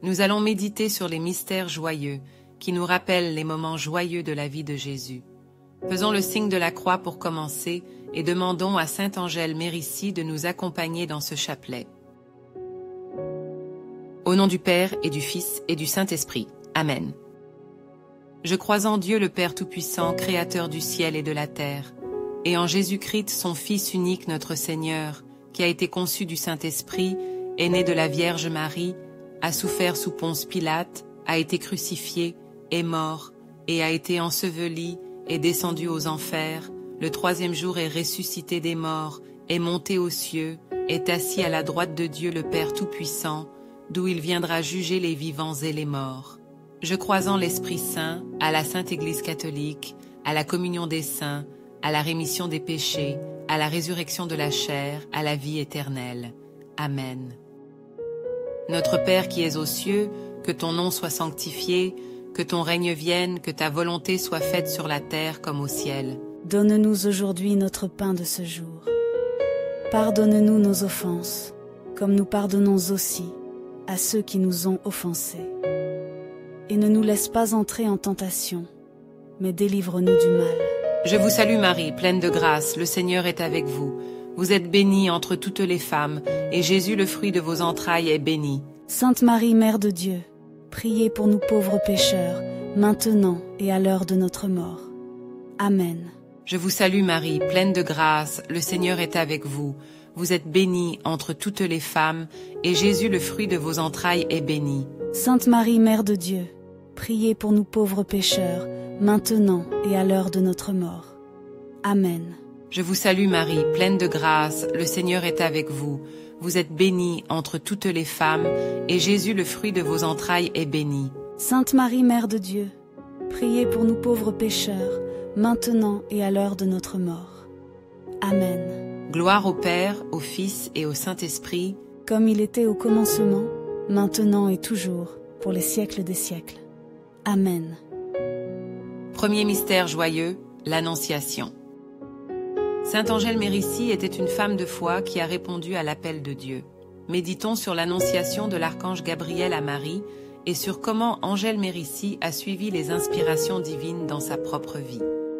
Nous allons méditer sur les mystères joyeux qui nous rappellent les moments joyeux de la vie de Jésus. Faisons le signe de la croix pour commencer et demandons à Sainte Angèle Mérici de nous accompagner dans ce chapelet. Au nom du Père et du Fils et du Saint-Esprit. Amen. Je crois en Dieu le Père Tout-Puissant, Créateur du ciel et de la terre, et en Jésus-Christ, son Fils unique, notre Seigneur, qui a été conçu du Saint-Esprit, est né de la Vierge Marie, a souffert sous Ponce Pilate, a été crucifié, est mort, et a été enseveli, est descendu aux enfers, le troisième jour est ressuscité des morts, est monté aux cieux, est assis à la droite de Dieu le Père Tout-Puissant, d'où il viendra juger les vivants et les morts. Je crois en l'Esprit Saint, à la Sainte Église catholique, à la communion des saints, à la rémission des péchés, à la résurrection de la chair, à la vie éternelle. Amen. Notre Père qui es aux cieux, que ton nom soit sanctifié, que ton règne vienne, que ta volonté soit faite sur la terre comme au ciel. Donne-nous aujourd'hui notre pain de ce jour. Pardonne-nous nos offenses, comme nous pardonnons aussi à ceux qui nous ont offensés. Et ne nous laisse pas entrer en tentation, mais délivre-nous du mal. Je vous salue Marie, pleine de grâce, le Seigneur est avec vous. Vous êtes bénie entre toutes les femmes, et Jésus, le fruit de vos entrailles, est béni. Sainte Marie, Mère de Dieu, priez pour nous pauvres pécheurs, maintenant et à l'heure de notre mort. Amen. Je vous salue Marie, pleine de grâce, le Seigneur est avec vous. Vous êtes bénie entre toutes les femmes, et Jésus, le fruit de vos entrailles, est béni. Sainte Marie, Mère de Dieu, priez pour nous pauvres pécheurs, maintenant et à l'heure de notre mort. Amen. Je vous salue Marie, pleine de grâce, le Seigneur est avec vous. Vous êtes bénie entre toutes les femmes, et Jésus, le fruit de vos entrailles, est béni. Sainte Marie, Mère de Dieu, priez pour nous pauvres pécheurs, maintenant et à l'heure de notre mort. Amen. Gloire au Père, au Fils et au Saint-Esprit, comme il était au commencement, maintenant et toujours, pour les siècles des siècles. Amen. Premier mystère joyeux, l'Annonciation. Sainte Angèle Mérici était une femme de foi qui a répondu à l'appel de Dieu. Méditons sur l'annonciation de l'archange Gabriel à Marie et sur comment Angèle Mérici a suivi les inspirations divines dans sa propre vie.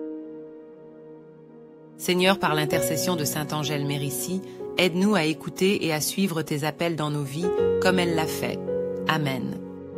Seigneur, par l'intercession de Sainte Angèle Mérici, aide-nous à écouter et à suivre tes appels dans nos vies comme elle l'a fait. Amen.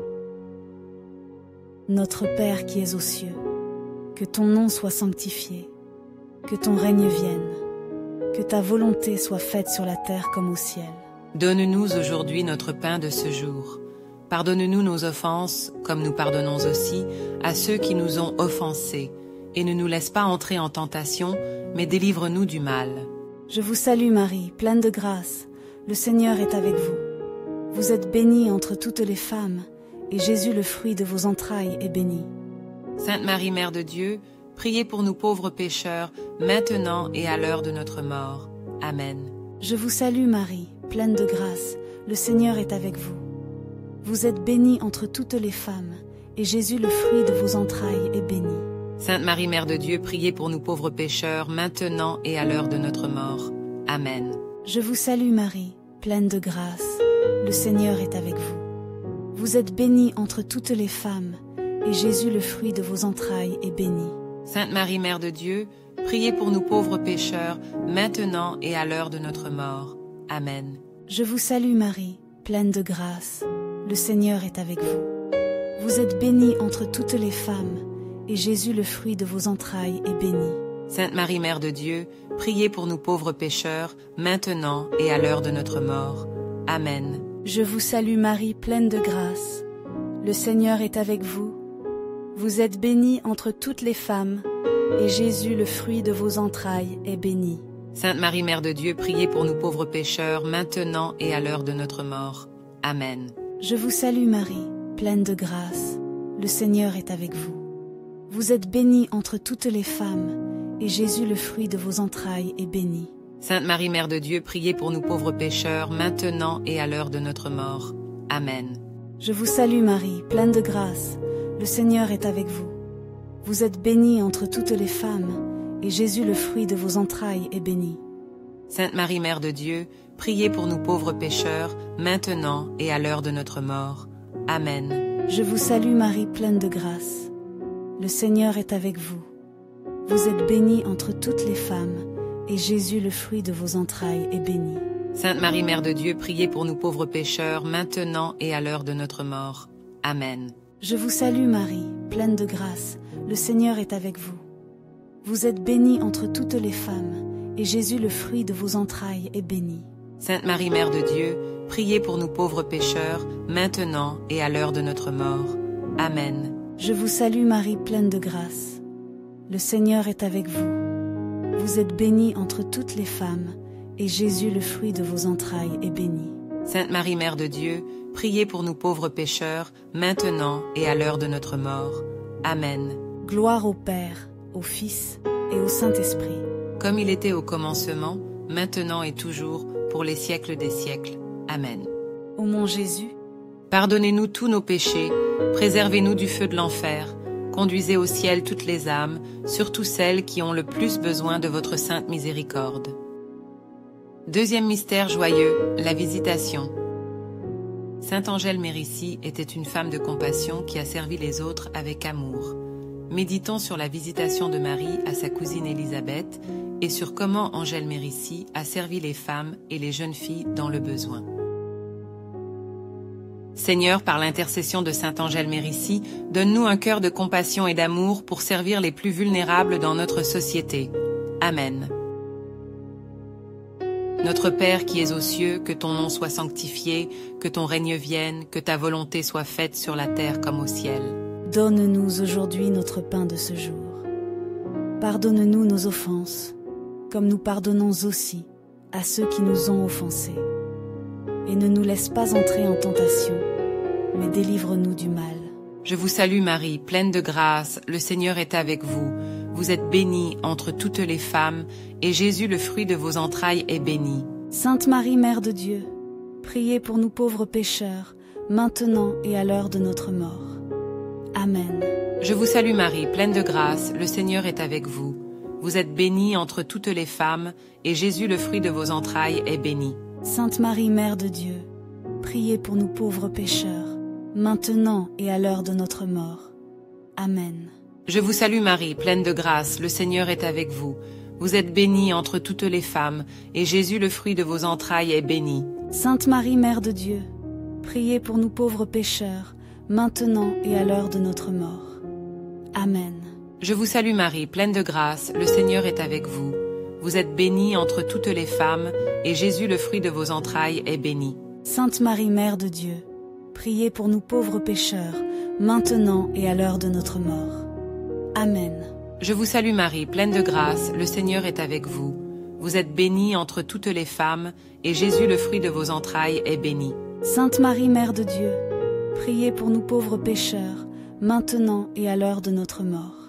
Notre Père qui es aux cieux, que ton nom soit sanctifié, que ton règne vienne, que ta volonté soit faite sur la terre comme au ciel. Donne-nous aujourd'hui notre pain de ce jour. Pardonne-nous nos offenses, comme nous pardonnons aussi à ceux qui nous ont offensés, et ne nous laisse pas entrer en tentation, mais délivre-nous du mal. Je vous salue Marie, pleine de grâce, le Seigneur est avec vous. Vous êtes bénie entre toutes les femmes, et Jésus, le fruit de vos entrailles, est béni. Sainte Marie, Mère de Dieu, priez pour nous pauvres pécheurs, maintenant et à l'heure de notre mort. Amen. Je vous salue Marie, pleine de grâce, le Seigneur est avec vous. Vous êtes bénie entre toutes les femmes, et Jésus, le fruit de vos entrailles, est béni. Sainte Marie, Mère de Dieu, priez pour nous pauvres pécheurs, maintenant et à l'heure de notre mort. Amen. Je vous salue Marie, pleine de grâce, le Seigneur est avec vous. Vous êtes bénie entre toutes les femmes, et Jésus, le fruit de vos entrailles, est béni. Sainte Marie, Mère de Dieu, priez pour nous pauvres pécheurs, maintenant et à l'heure de notre mort. Amen. Je vous salue Marie, pleine de grâce, le Seigneur est avec vous. Vous êtes bénie entre toutes les femmes, et Jésus, le fruit de vos entrailles, est béni. Sainte Marie, Mère de Dieu, priez pour nous pauvres pécheurs, maintenant et à l'heure de notre mort. Amen. Je vous salue Marie, pleine de grâce, le Seigneur est avec vous. Vous êtes bénie entre toutes les femmes, et Jésus, le fruit de vos entrailles, est béni. Sainte Marie, Mère de Dieu, priez pour nous pauvres pécheurs, maintenant et à l'heure de notre mort. Amen. Je vous salue Marie, pleine de grâce, le Seigneur est avec vous. Vous êtes bénie entre toutes les femmes, et Jésus, le fruit de vos entrailles, est béni. Sainte Marie, Mère de Dieu, priez pour nous pauvres pécheurs, maintenant et à l'heure de notre mort. Amen. Je vous salue Marie, pleine de grâce, le Seigneur est avec vous. Vous êtes bénie entre toutes les femmes, et Jésus, le fruit de vos entrailles, est béni. Sainte Marie, Mère de Dieu, priez pour nous pauvres pécheurs, maintenant et à l'heure de notre mort. Amen. Je vous salue Marie, pleine de grâce. Le Seigneur est avec vous. Vous êtes bénie entre toutes les femmes, et Jésus, le fruit de vos entrailles, est béni. Sainte Marie, Mère de Dieu, priez pour nous pauvres pécheurs, maintenant et à l'heure de notre mort. Amen. Je vous salue Marie, pleine de grâce. Le Seigneur est avec vous. Vous êtes bénie entre toutes les femmes, et Jésus, le fruit de vos entrailles, est béni. Sainte Marie, Mère de Dieu, priez pour nous pauvres pécheurs, maintenant et à l'heure de notre mort. Amen. Je vous salue Marie, pleine de grâce. Le Seigneur est avec vous. Vous êtes bénie entre toutes les femmes, et Jésus, le fruit de vos entrailles, est béni. Sainte Marie, Mère de Dieu, priez pour nous pauvres pécheurs, maintenant et à l'heure de notre mort. Amen. Gloire au Père, au Fils et au Saint-Esprit. Comme il était au commencement, maintenant et toujours, pour les siècles des siècles. Amen. Ô mon Jésus, pardonnez-nous tous nos péchés, préservez-nous du feu de l'enfer, conduisez au ciel toutes les âmes, surtout celles qui ont le plus besoin de votre sainte miséricorde. Deuxième mystère joyeux, la visitation. Sainte Angèle Mérici était une femme de compassion qui a servi les autres avec amour. Méditons sur la visitation de Marie à sa cousine Élisabeth et sur comment Angèle Mérici a servi les femmes et les jeunes filles dans le besoin. Seigneur, par l'intercession de Sainte Angèle Mérici, donne-nous un cœur de compassion et d'amour pour servir les plus vulnérables dans notre société. Amen. Notre Père qui es aux cieux, que ton nom soit sanctifié, que ton règne vienne, que ta volonté soit faite sur la terre comme au ciel. Donne-nous aujourd'hui notre pain de ce jour. Pardonne-nous nos offenses, comme nous pardonnons aussi à ceux qui nous ont offensés. Et ne nous laisse pas entrer en tentation, mais délivre-nous du mal. Je vous salue Marie, pleine de grâce, le Seigneur est avec vous. Vous êtes bénie entre toutes les femmes, et Jésus, le fruit de vos entrailles, est béni. Sainte Marie, Mère de Dieu, priez pour nous pauvres pécheurs, maintenant et à l'heure de notre mort. Amen. Je vous salue Marie, pleine de grâce, le Seigneur est avec vous. Vous êtes bénie entre toutes les femmes, et Jésus, le fruit de vos entrailles, est béni. Sainte Marie, Mère de Dieu, priez pour nous pauvres pécheurs, maintenant et à l'heure de notre mort. Amen. Je vous salue Marie, pleine de grâce, le Seigneur est avec vous. Vous êtes bénie entre toutes les femmes, et Jésus, le fruit de vos entrailles, est béni. Sainte Marie, Mère de Dieu, priez pour nous pauvres pécheurs, maintenant et à l'heure de notre mort. Amen. Je vous salue Marie, pleine de grâce, le Seigneur est avec vous. Vous êtes bénie entre toutes les femmes, et Jésus, le fruit de vos entrailles, est béni. Sainte Marie, Mère de Dieu, priez pour nous pauvres pécheurs, maintenant et à l'heure de notre mort. Amen. Je vous salue Marie, pleine de grâce, le Seigneur est avec vous. Vous êtes bénie entre toutes les femmes, et Jésus, le fruit de vos entrailles, est béni. Sainte Marie, Mère de Dieu, priez pour nous pauvres pécheurs, maintenant et à l'heure de notre mort.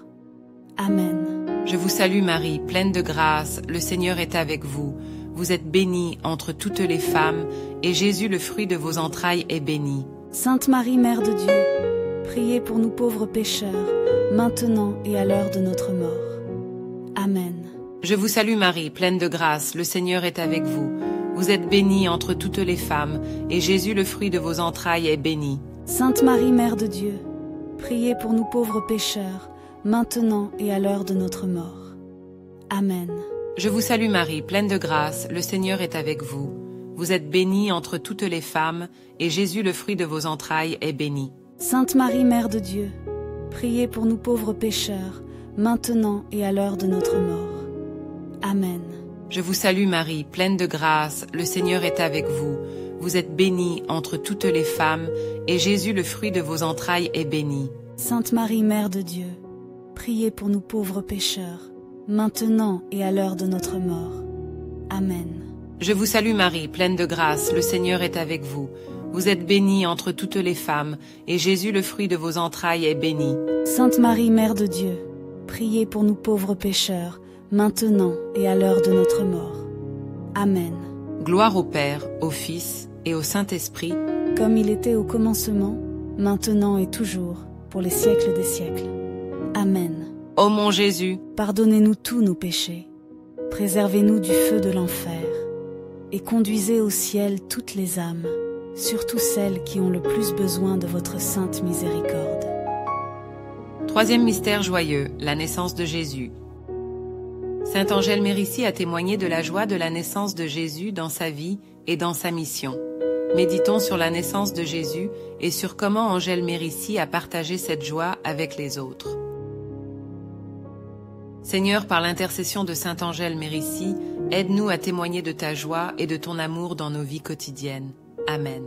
Amen. Je vous salue Marie, pleine de grâce, le Seigneur est avec vous. Vous êtes bénie entre toutes les femmes, et Jésus, le fruit de vos entrailles, est béni. Sainte Marie, Mère de Dieu, priez pour nous pauvres pécheurs, maintenant et à l'heure de notre mort. Amen. Je vous salue Marie, pleine de grâce, le Seigneur est avec vous. Vous êtes bénie entre toutes les femmes, et Jésus, le fruit de vos entrailles, est béni. Sainte Marie, Mère de Dieu, priez pour nous pauvres pécheurs, maintenant et à l'heure de notre mort. Amen. Je vous salue Marie, pleine de grâce, le Seigneur est avec vous. Vous êtes bénie entre toutes les femmes, et Jésus, le fruit de vos entrailles, est béni. Sainte Marie, Mère de Dieu, priez pour nous pauvres pécheurs, maintenant et à l'heure de notre mort. Amen. Je vous salue Marie, pleine de grâce, le Seigneur est avec vous. Vous êtes bénie entre toutes les femmes, et Jésus, le fruit de vos entrailles, est béni. Sainte Marie, Mère de Dieu, priez pour nous pauvres pécheurs, maintenant et à l'heure de notre mort. Amen. Je vous salue Marie, pleine de grâce, le Seigneur est avec vous. Vous êtes bénie entre toutes les femmes, et Jésus, le fruit de vos entrailles, est béni. Sainte Marie, Mère de Dieu, priez pour nous pauvres pécheurs, maintenant et à l'heure de notre mort. Amen. Gloire au Père, au Fils et au Saint-Esprit, comme il était au commencement, maintenant et toujours, pour les siècles des siècles. Amen. Ô mon Jésus, pardonnez-nous tous nos péchés, préservez-nous du feu de l'enfer, et conduisez au ciel toutes les âmes, surtout celles qui ont le plus besoin de votre sainte miséricorde. Troisième mystère joyeux, la naissance de Jésus. Saint Angèle Mérici a témoigné de la joie de la naissance de Jésus dans sa vie et dans sa mission. Méditons sur la naissance de Jésus et sur comment Angèle Mérici a partagé cette joie avec les autres. Seigneur, par l'intercession de Saint Angèle Mérici, aide-nous à témoigner de ta joie et de ton amour dans nos vies quotidiennes. Amen.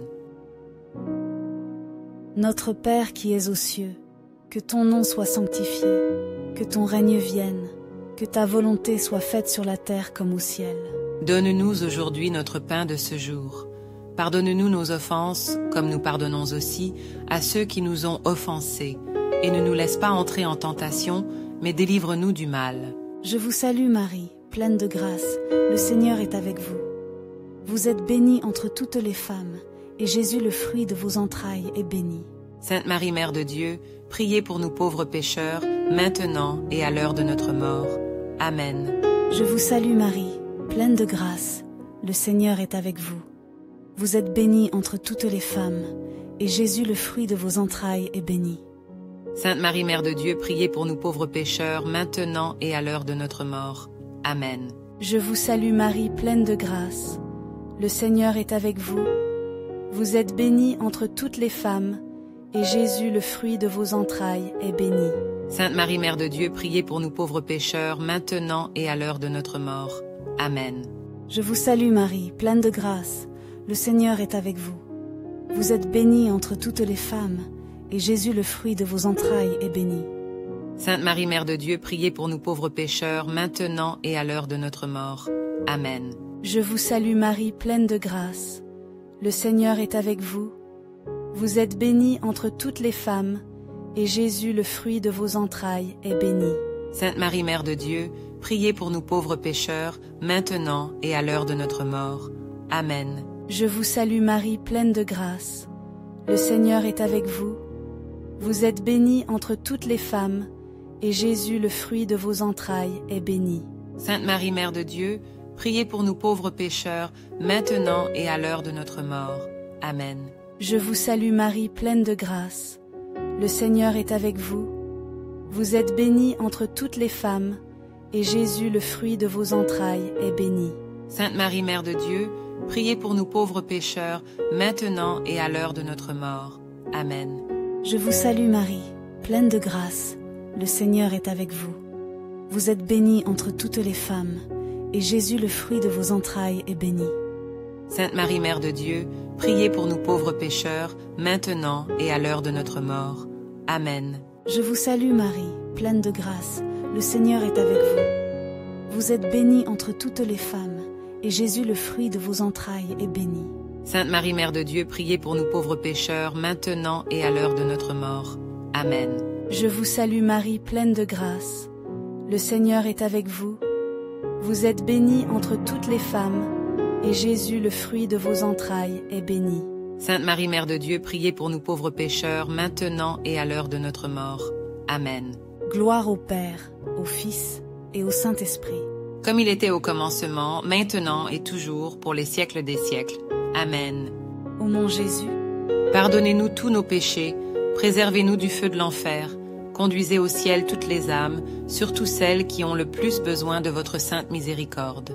Notre Père qui es aux cieux, que ton nom soit sanctifié, que ton règne vienne, que ta volonté soit faite sur la terre comme au ciel. Donne-nous aujourd'hui notre pain de ce jour. Pardonne-nous nos offenses, comme nous pardonnons aussi à ceux qui nous ont offensés. Et ne nous laisse pas entrer en tentation, mais délivre-nous du mal. Je vous salue Marie, pleine de grâce, le Seigneur est avec vous. Vous êtes bénie entre toutes les femmes, et Jésus, le fruit de vos entrailles, est béni. Sainte Marie, Mère de Dieu, priez pour nous pauvres pécheurs, maintenant et à l'heure de notre mort. Amen. Je vous salue Marie, pleine de grâce, le Seigneur est avec vous. Vous êtes bénie entre toutes les femmes, et Jésus, le fruit de vos entrailles, est béni. Sainte Marie, Mère de Dieu, priez pour nous pauvres pécheurs, maintenant et à l'heure de notre mort. Amen. Je vous salue Marie, pleine de grâce. Le Seigneur est avec vous. Vous êtes bénie entre toutes les femmes, et Jésus, le fruit de vos entrailles, est béni. Sainte Marie, Mère de Dieu, priez pour nous pauvres pécheurs, maintenant et à l'heure de notre mort. Amen. Je vous salue Marie, pleine de grâce. Le Seigneur est avec vous. Vous êtes bénie entre toutes les femmes, et Jésus, le fruit de vos entrailles, est béni. Sainte Marie, Mère de Dieu, priez pour nous pauvres pécheurs, maintenant et à l'heure de notre mort. Amen. Je vous salue Marie, pleine de grâce. Le Seigneur est avec vous. Vous êtes bénie entre toutes les femmes, et Jésus, le fruit de vos entrailles, est béni. Sainte Marie, Mère de Dieu, priez pour nous pauvres pécheurs, maintenant et à l'heure de notre mort. Amen. Je vous salue Marie, pleine de grâce. Le Seigneur est avec vous. Vous êtes bénie entre toutes les femmes, et Jésus, le fruit de vos entrailles, est béni. Sainte Marie, Mère de Dieu, priez pour nous pauvres pécheurs, maintenant et à l'heure de notre mort. Amen. Je vous salue Marie, pleine de grâce. Le Seigneur est avec vous. Vous êtes bénie entre toutes les femmes, et Jésus, le fruit de vos entrailles, est béni. Sainte Marie, Mère de Dieu, priez pour nous pauvres pécheurs, maintenant et à l'heure de notre mort. Amen. Je vous salue Marie, pleine de grâce. Le Seigneur est avec vous. Vous êtes bénie entre toutes les femmes, et Jésus, le fruit de vos entrailles, est béni. Sainte Marie, Mère de Dieu, priez pour nous pauvres pécheurs, maintenant et à l'heure de notre mort. Amen. Je vous salue Marie, pleine de grâce. Le Seigneur est avec vous. Vous êtes bénie entre toutes les femmes, et Jésus, le fruit de vos entrailles, est béni. Sainte Marie, Mère de Dieu, priez pour nous pauvres pécheurs, maintenant et à l'heure de notre mort. Amen. Je vous salue Marie, pleine de grâce. Le Seigneur est avec vous. Vous êtes bénie entre toutes les femmes, et Jésus, le fruit de vos entrailles, est béni. Sainte Marie, Mère de Dieu, priez pour nous pauvres pécheurs, maintenant et à l'heure de notre mort. Amen. Gloire au Père, au Fils et au Saint-Esprit. Comme il était au commencement, maintenant et toujours, pour les siècles des siècles. Amen. Ô mon Jésus, pardonnez-nous tous nos péchés, préservez-nous du feu de l'enfer, conduisez au ciel toutes les âmes, surtout celles qui ont le plus besoin de votre sainte miséricorde.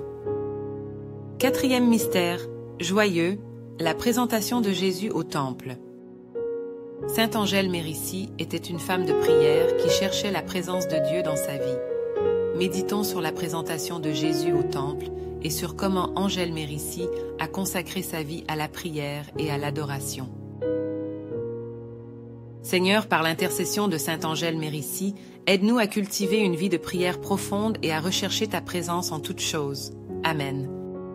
Quatrième mystère, joyeux, la présentation de Jésus au temple. Sainte Angèle Mérici était une femme de prière qui cherchait la présence de Dieu dans sa vie. Méditons sur la présentation de Jésus au temple et sur comment Angèle Mérici a consacré sa vie à la prière et à l'adoration. Seigneur, par l'intercession de Sainte Angèle Mérici, aide-nous à cultiver une vie de prière profonde et à rechercher ta présence en toutes choses. Amen.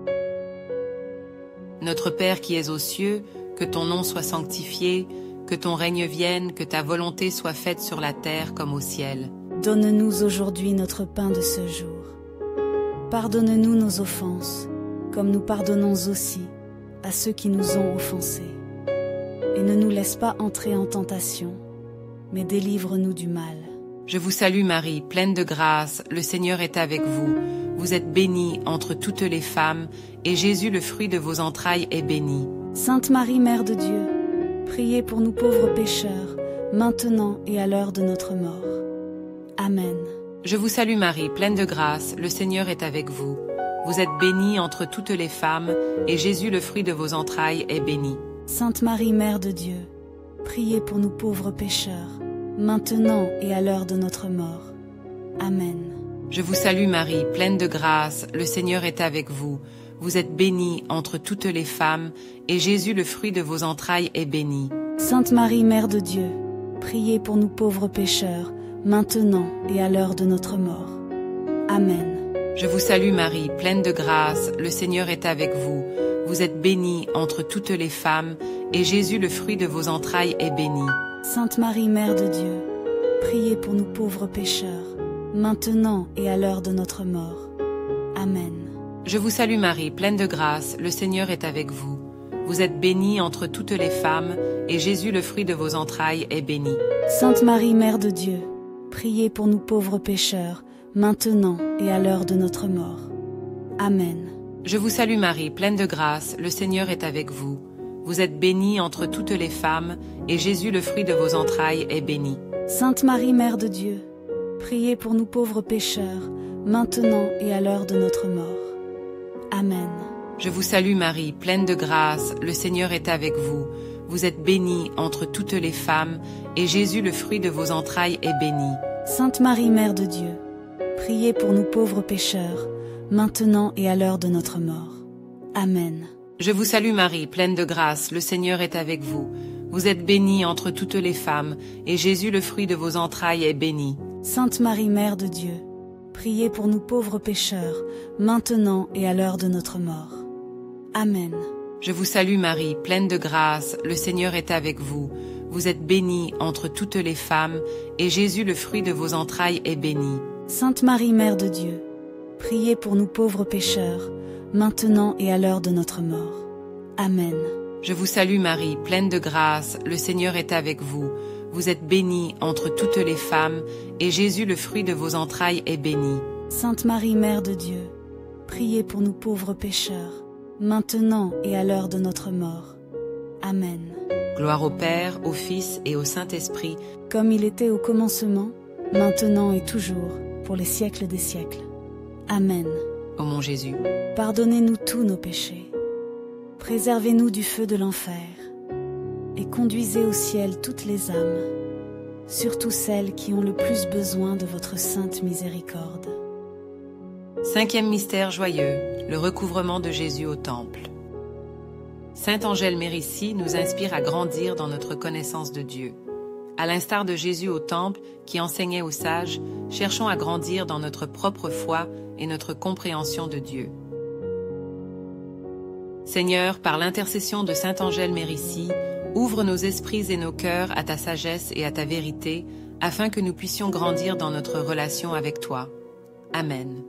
Notre Père qui es aux cieux, que ton nom soit sanctifié, que ton règne vienne, que ta volonté soit faite sur la terre comme au ciel. Donne-nous aujourd'hui notre pain de ce jour. Pardonne-nous nos offenses, comme nous pardonnons aussi à ceux qui nous ont offensés. Et ne nous laisse pas entrer en tentation, mais délivre-nous du mal. Je vous salue Marie, pleine de grâce, le Seigneur est avec vous. Vous êtes bénie entre toutes les femmes, et Jésus, le fruit de vos entrailles, est béni. Sainte Marie, Mère de Dieu, priez pour nous pauvres pécheurs, maintenant et à l'heure de notre mort. Amen. Je vous salue Marie, pleine de grâce, le Seigneur est avec vous. Vous êtes bénie entre toutes les femmes, et Jésus, le fruit de vos entrailles, est béni. Sainte Marie, Mère de Dieu, priez pour nous pauvres pécheurs, maintenant et à l'heure de notre mort. Amen. Je vous salue Marie, pleine de grâce, le Seigneur est avec vous. Vous êtes bénie entre toutes les femmes, et Jésus, le fruit de vos entrailles, est béni. Sainte Marie, Mère de Dieu, priez pour nous pauvres pécheurs, maintenant et à l'heure de notre mort. Amen. Je vous salue Marie, pleine de grâce, le Seigneur est avec vous. Vous êtes bénie entre toutes les femmes, et Jésus, le fruit de vos entrailles, est béni. Sainte Marie, Mère de Dieu, priez pour nous pauvres pécheurs, maintenant et à l'heure de notre mort. Amen. Je vous salue Marie, pleine de grâce, le Seigneur est avec vous. Vous êtes bénie entre toutes les femmes, et Jésus, le fruit de vos entrailles, est béni. Sainte Marie, Mère de Dieu, priez pour nous pauvres pécheurs, maintenant et à l'heure de notre mort. Amen. Je vous salue Marie, pleine de grâce, le Seigneur est avec vous. Vous êtes bénie entre toutes les femmes, et Jésus, le fruit de vos entrailles, est béni. Sainte Marie, Mère de Dieu, priez pour nous pauvres pécheurs, maintenant et à l'heure de notre mort. Amen. Je vous salue Marie, pleine de grâce, le Seigneur est avec vous. Vous êtes bénie entre toutes les femmes, et Jésus, le fruit de vos entrailles, est béni. Sainte Marie, Mère de Dieu, priez pour nous pauvres pécheurs, maintenant et à l'heure de notre mort. Amen. Je vous salue Marie, pleine de grâce, le Seigneur est avec vous. Vous êtes bénie entre toutes les femmes, et Jésus, le fruit de vos entrailles, est béni. Sainte Marie, Mère de Dieu, priez pour nous pauvres pécheurs, maintenant et à l'heure de notre mort. Amen. Je vous salue Marie, pleine de grâce, le Seigneur est avec vous. Vous êtes bénie entre toutes les femmes, et Jésus, le fruit de vos entrailles, est béni. Sainte Marie, Mère de Dieu, priez pour nous pauvres pécheurs, maintenant et à l'heure de notre mort. Amen. Je vous salue Marie, pleine de grâce, le Seigneur est avec vous. Vous êtes bénie entre toutes les femmes, et Jésus, le fruit de vos entrailles, est béni. Sainte Marie, Mère de Dieu, priez pour nous pauvres pécheurs, maintenant et à l'heure de notre mort. Amen. Gloire au Père, au Fils et au Saint-Esprit, comme il était au commencement, maintenant et toujours, pour les siècles des siècles. Amen. Ô mon Jésus, pardonnez-nous tous nos péchés, préservez-nous du feu de l'enfer, et conduisez au ciel toutes les âmes, surtout celles qui ont le plus besoin de votre sainte miséricorde. Cinquième mystère joyeux, le recouvrement de Jésus au Temple. Saint Angèle Mérici nous inspire à grandir dans notre connaissance de Dieu. À l'instar de Jésus au Temple, qui enseignait aux sages, cherchons à grandir dans notre propre foi et notre compréhension de Dieu. Seigneur, par l'intercession de Saint Angèle Mérici, ouvre nos esprits et nos cœurs à ta sagesse et à ta vérité, afin que nous puissions grandir dans notre relation avec toi. Amen.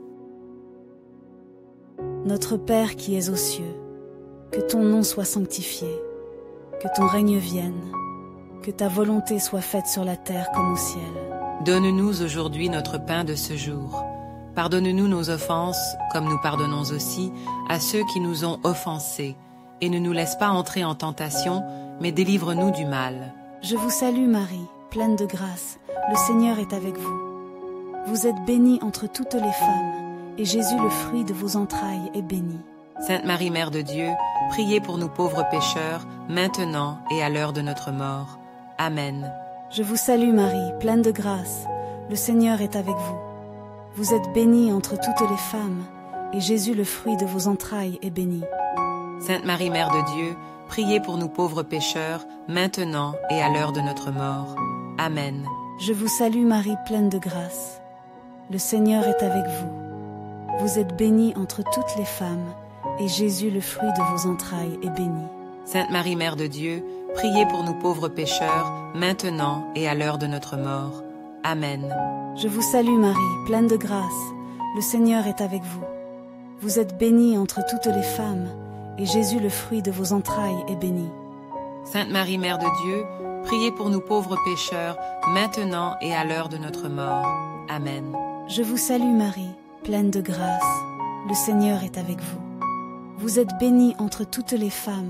Notre Père qui es aux cieux, que ton nom soit sanctifié, que ton règne vienne, que ta volonté soit faite sur la terre comme au ciel. Donne-nous aujourd'hui notre pain de ce jour. Pardonne-nous nos offenses, comme nous pardonnons aussi à ceux qui nous ont offensés. Et ne nous laisse pas entrer en tentation, mais délivre-nous du mal. Je vous salue Marie, pleine de grâce, le Seigneur est avec vous. Vous êtes bénie entre toutes les femmes, et Jésus, le fruit de vos entrailles, est béni. Sainte Marie, Mère de Dieu, priez pour nous pauvres pécheurs, maintenant et à l'heure de notre mort. Amen. Je vous salue Marie, pleine de grâce, le Seigneur est avec vous. Vous êtes bénie entre toutes les femmes, et Jésus, le fruit de vos entrailles, est béni. Sainte Marie, Mère de Dieu, priez pour nous pauvres pécheurs, maintenant et à l'heure de notre mort. Amen. Je vous salue Marie, pleine de grâce. Le Seigneur est avec vous. Vous êtes bénie entre toutes les femmes, et Jésus, le fruit de vos entrailles, est béni. Sainte Marie, Mère de Dieu, priez pour nous pauvres pécheurs, maintenant et à l'heure de notre mort. Amen. Je vous salue Marie, pleine de grâce. Le Seigneur est avec vous. Vous êtes bénie entre toutes les femmes, et Jésus, le fruit de vos entrailles, est béni. Sainte Marie, Mère de Dieu, priez pour nous pauvres pécheurs, maintenant et à l'heure de notre mort. Amen. Je vous salue Marie, pleine de grâce. Le Seigneur est avec vous. Vous êtes bénie entre toutes les femmes,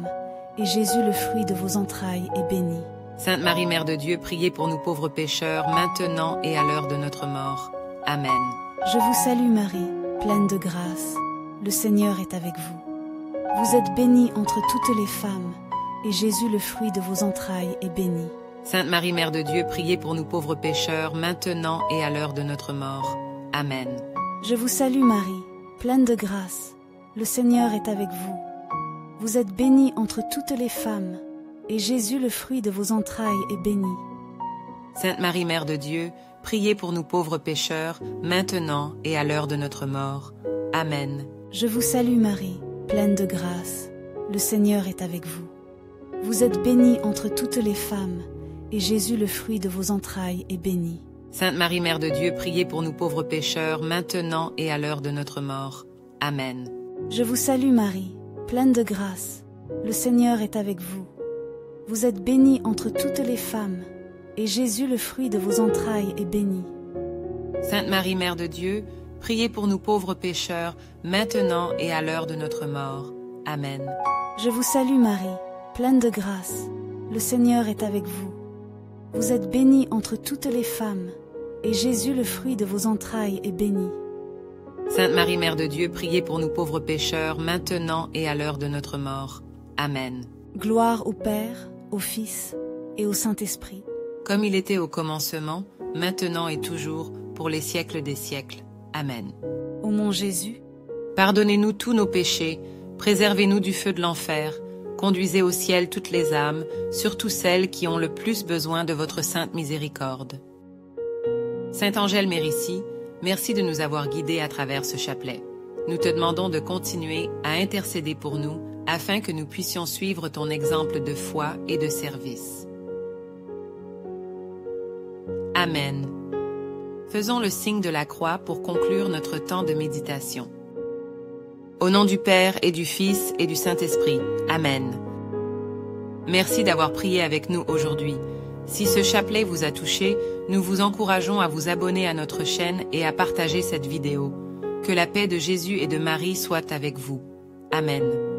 et Jésus, le fruit de vos entrailles, est béni. Sainte Marie, Mère de Dieu, priez pour nous pauvres pécheurs, maintenant et à l'heure de notre mort. Amen. Je vous salue Marie, pleine de grâce. Le Seigneur est avec vous. Vous êtes bénie entre toutes les femmes, et Jésus, le fruit de vos entrailles, est béni. Sainte Marie, Mère de Dieu, priez pour nous pauvres pécheurs, maintenant et à l'heure de notre mort. Amen. Je vous salue Marie, pleine de grâce. Le Seigneur est avec vous. Vous êtes bénie entre toutes les femmes, et Jésus, le fruit de vos entrailles, est béni. Sainte Marie, Mère de Dieu, priez pour nous pauvres pécheurs, maintenant et à l'heure de notre mort. Amen. Je vous salue Marie, pleine de grâce. Le Seigneur est avec vous. Vous êtes bénie entre toutes les femmes, et Jésus, le fruit de vos entrailles, est béni. Sainte Marie, Mère de Dieu, priez pour nous pauvres pécheurs, maintenant et à l'heure de notre mort. Amen. Je vous salue Marie, pleine de grâce. Le Seigneur est avec vous. Vous êtes bénie entre toutes les femmes, et Jésus, le fruit de vos entrailles, est béni. Sainte Marie, Mère de Dieu, priez pour nous pauvres pécheurs, maintenant et à l'heure de notre mort. Amen. Je vous salue Marie, pleine de grâce. Le Seigneur est avec vous. Vous êtes bénie entre toutes les femmes, et Jésus, le fruit de vos entrailles, est béni. Sainte Marie, Mère de Dieu, priez pour nous pauvres pécheurs, maintenant et à l'heure de notre mort. Amen. Gloire au Père, au Fils et au Saint-Esprit. Comme il était au commencement, maintenant et toujours, pour les siècles des siècles. Amen. Ô mon Jésus, pardonnez-nous tous nos péchés, préservez-nous du feu de l'enfer, conduisez au ciel toutes les âmes, surtout celles qui ont le plus besoin de votre sainte miséricorde. Sainte Angèle Mérici, merci de nous avoir guidés à travers ce chapelet. Nous te demandons de continuer à intercéder pour nous, afin que nous puissions suivre ton exemple de foi et de service. Amen. Faisons le signe de la croix pour conclure notre temps de méditation. Au nom du Père et du Fils et du Saint-Esprit. Amen. Merci d'avoir prié avec nous aujourd'hui. Si ce chapelet vous a touché, nous vous encourageons à vous abonner à notre chaîne et à partager cette vidéo. Que la paix de Jésus et de Marie soit avec vous. Amen.